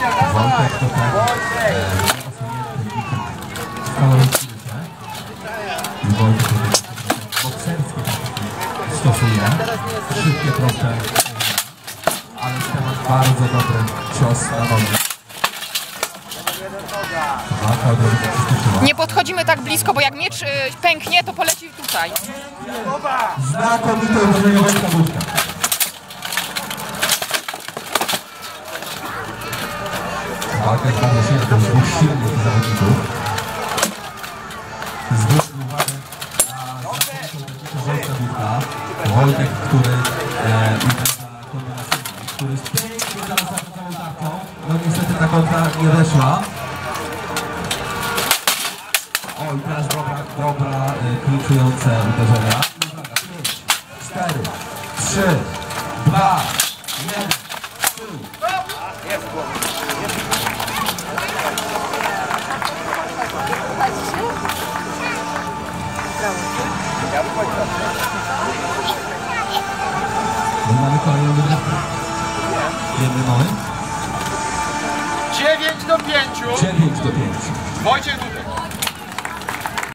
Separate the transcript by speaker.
Speaker 1: Wojtek to ten osunięty i Wojtek bokserskie stosuje, szybkie, proste, ale temat bardzo dobry cios na nogi.
Speaker 2: Nie podchodzimy tak blisko, bo jak miecz pęknie, to poleci tutaj.
Speaker 1: Znakomite uderzenie Wojtka Budka. Walka jest bardzo ciężka, z dwóch silnych zawodników. Zwróćmy uwagę na Wojtka Budka. Wojtek, który uderza kombinacyjnie, który jest pięknie teraz za tą tarczą. No niestety ta kontra nie weszła. O, i teraz dobra kliczujące uderzenia. 5, 4, 3, 2, 1, 3. Mamy kolejną wygrywkę. Wiemy mamy?
Speaker 3: 9 do 5.
Speaker 1: 9 do 5.
Speaker 3: Wojciech